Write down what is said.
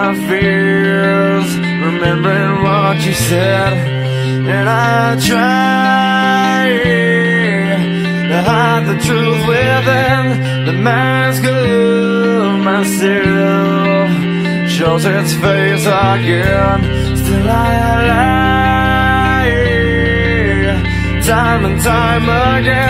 my fears, remembering what you said. And I try to hide the truth within. The mask of myself shows its face again. Still I lie, time and time again.